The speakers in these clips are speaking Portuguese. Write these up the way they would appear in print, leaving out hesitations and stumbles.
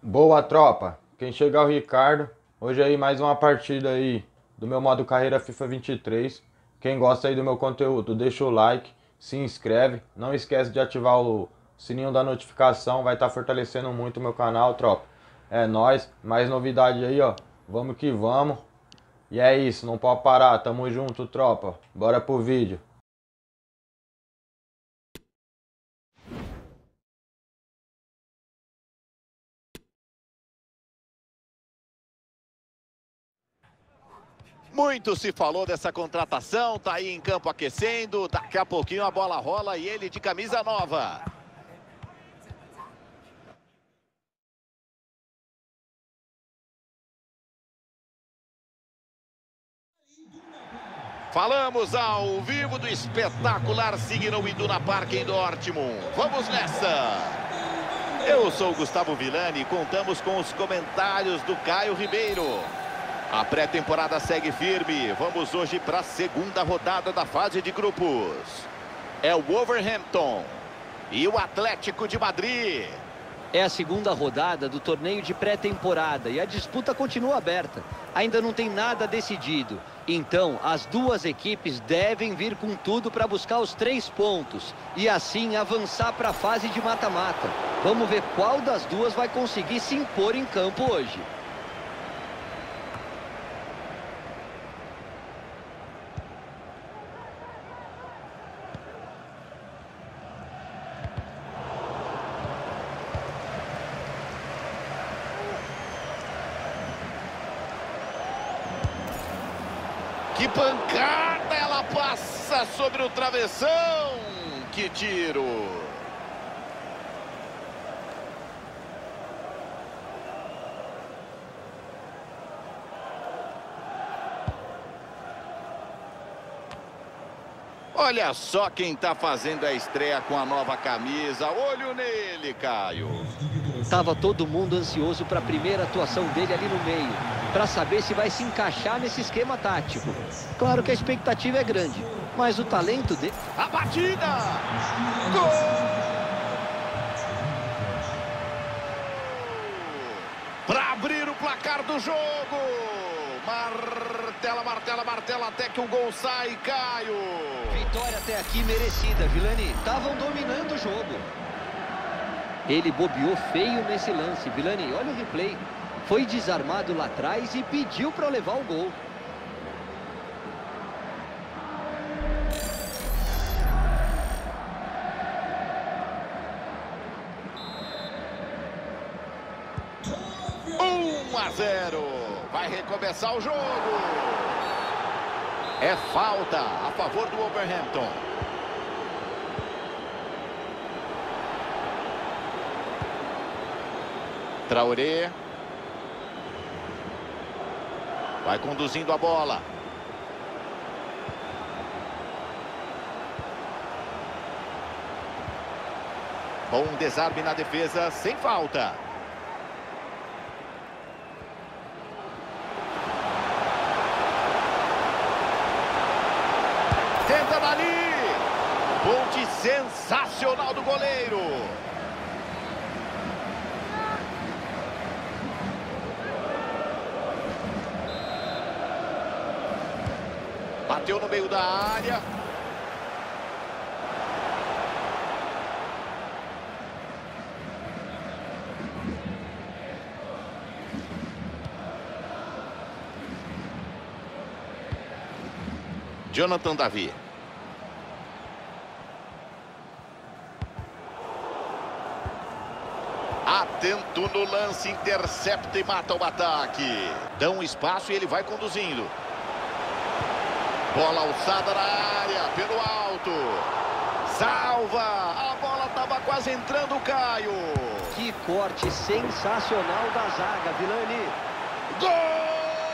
Boa, tropa! Quem chega é o Ricardo. Hoje aí mais uma partida aí do meu modo carreira FIFA 23. Quem gosta aí do meu conteúdo, deixa o like, se inscreve. Não esquece de ativar o sininho da notificação, vai estar fortalecendo muito o meu canal, tropa. É nóis, mais novidade aí, ó. Vamos que vamos. E é isso, não pode parar, tamo junto, tropa. Bora pro vídeo. Muito se falou dessa contratação, tá aí em campo aquecendo, daqui a pouquinho a bola rola e ele de camisa nova. Falamos ao vivo do espetacular Signal Iduna Park em Dortmund. Vamos nessa! Eu sou o Gustavo Villani e contamos com os comentários do Caio Ribeiro. A pré-temporada segue firme. Vamos hoje para a segunda rodada da fase de grupos. É o Wolverhampton e o Atlético de Madrid. É a segunda rodada do torneio de pré-temporada e a disputa continua aberta. Ainda não tem nada decidido. Então, as duas equipes devem vir com tudo para buscar os 3 pontos e assim avançar para a fase de mata-mata. Vamos ver qual das duas vai conseguir se impor em campo hoje. Que pancada, ela passa sobre o travessão. Que tiro. Olha só quem tá fazendo a estreia com a nova camisa. Olho nele, Caio. Tava todo mundo ansioso para a primeira atuação dele ali no meio, para saber se vai se encaixar nesse esquema tático. Claro que a expectativa é grande, mas o talento dele... A batida! Gol! Para abrir o placar do jogo. Martela, martela, martela, até que o gol sai, Caio. Vitória até aqui merecida, Villani. Estavam dominando o jogo. Ele bobeou feio nesse lance, Villani. Olha o replay. Foi desarmado lá atrás e pediu para levar o gol. Um a 0. Vai recomeçar o jogo. É falta a favor do Wolverhampton. Traoré. Vai conduzindo a bola. Bom desarme na defesa, sem falta. Tenta dali. Ponte sensacional do goleiro. Bateu no meio da área. Jonathan Davi. Atento no lance, intercepta e mata o ataque. Dão um espaço e ele vai conduzindo. Bola alçada na área, pelo alto. Salva! A bola estava quase entrando, Caio. Que corte sensacional da zaga, Villani. Gol!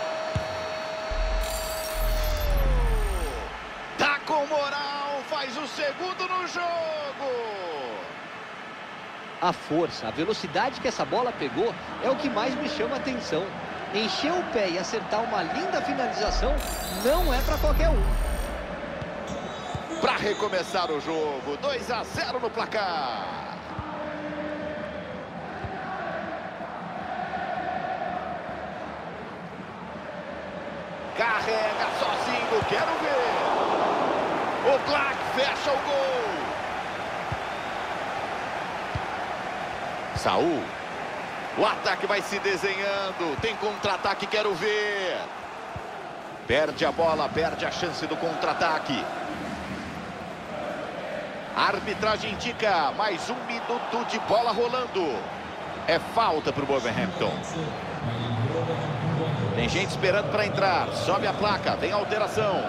Tá com moral, faz o segundo no jogo. A força, a velocidade que essa bola pegou é o que mais me chama a atenção. Encher o pé e acertar uma linda finalização não é para qualquer um. Para recomeçar o jogo, 2 a 0 no placar. Carrega sozinho, quero ver. O Clark fecha o gol. Saul. O ataque vai se desenhando. Tem contra-ataque, quero ver. Perde a bola, perde a chance do contra-ataque. A arbitragem indica mais 1 minuto de bola rolando. É falta para o Wolverhampton. Tem gente esperando para entrar. Sobe a placa, tem alteração.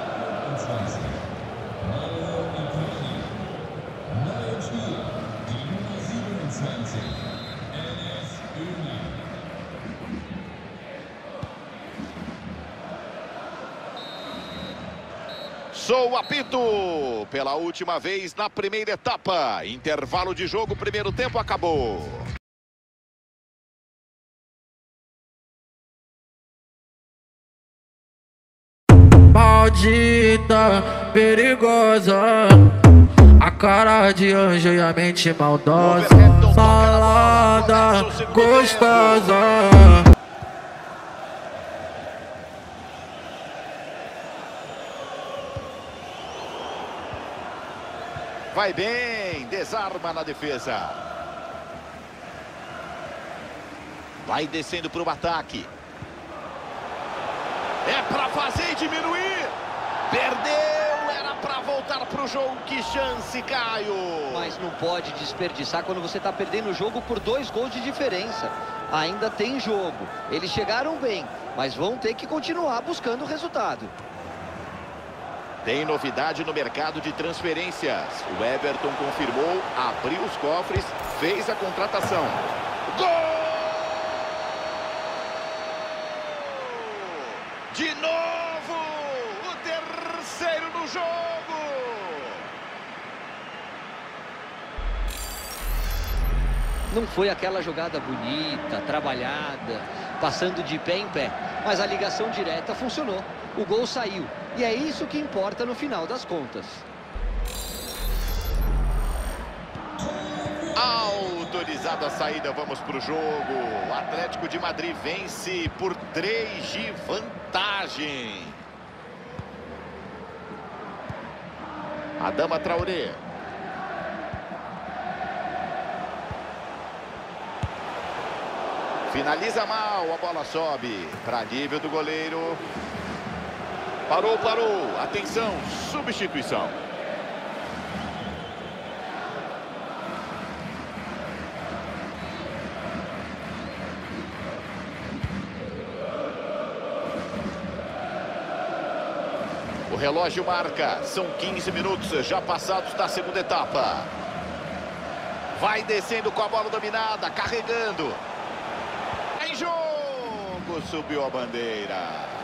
Sou o apito pela última vez na primeira etapa. Intervalo de jogo, primeiro tempo acabou. Maldita, perigosa, a cara de anjo e a mente maldosa, malada, gostosa. Vai bem, desarma na defesa. Vai descendo para o ataque. É para fazer e diminuir. Perdeu, era para voltar para o jogo. Que chance, Caio. Mas não pode desperdiçar quando você está perdendo o jogo por 2 gols de diferença. Ainda tem jogo. Eles chegaram bem, mas vão ter que continuar buscando o resultado. Tem novidade no mercado de transferências. O Everton confirmou, abriu os cofres, fez a contratação. Gol! De novo! O terceiro no jogo! Não foi aquela jogada bonita, trabalhada, passando de pé em pé. Mas a ligação direta funcionou. O gol saiu. E é isso que importa no final das contas. Autorizada a saída, vamos para o jogo. O Atlético de Madrid vence por 3 de vantagem. Adama Traoré. Finaliza mal, a bola sobe para nível do goleiro. Parou, parou. Atenção, substituição. O relógio marca. São 15 minutos já passados da segunda etapa. Vai descendo com a bola dominada, carregando. Em jogo, subiu a bandeira.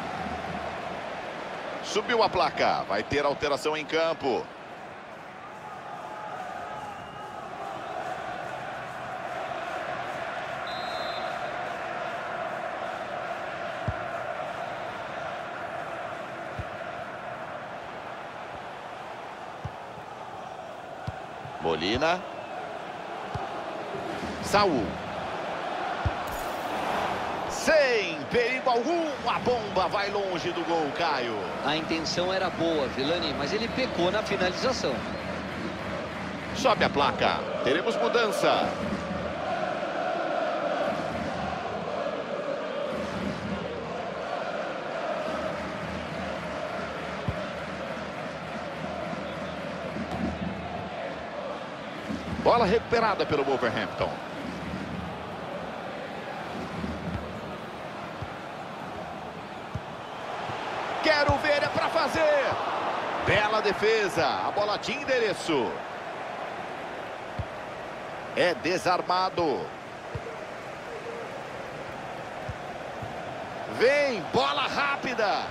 Subiu a placa, vai ter alteração em campo. Molina. Saul. Sem perigo algum, a bomba vai longe do gol, Caio. A intenção era boa, Vilani, mas ele pecou na finalização. Sobe a placa, teremos mudança. Bola recuperada pelo Wolverhampton. Quero ver, é para fazer. Bela defesa, a bola tinha endereço. É desarmado. Vem, bola rápida.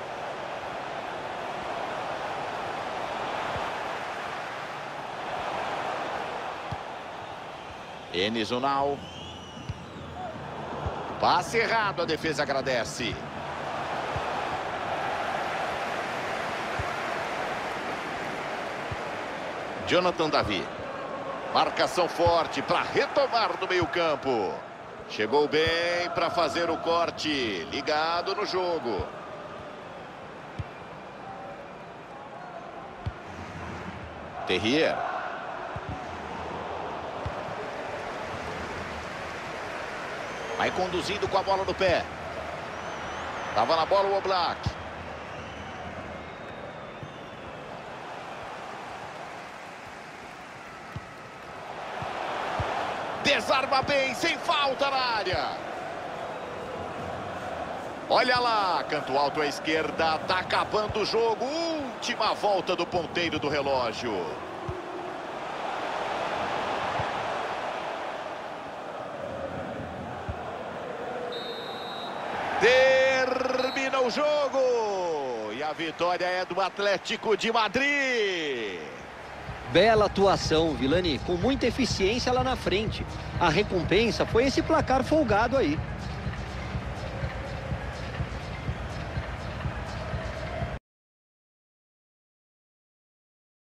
Enes Unal. Passe errado, a defesa agradece. Jonathan Davi. Marcação forte para retomar no meio-campo. Chegou bem para fazer o corte. Ligado no jogo. Terrier. Vai conduzindo com a bola no pé. Tava na bola o Oblak. Desarma bem, sem falta na área. Olha lá, canto alto à esquerda, tá acabando o jogo. Última volta do ponteiro do relógio. Termina o jogo. E a vitória é do Atlético de Madrid. Bela atuação, Vilani, com muita eficiência lá na frente. A recompensa foi esse placar folgado aí.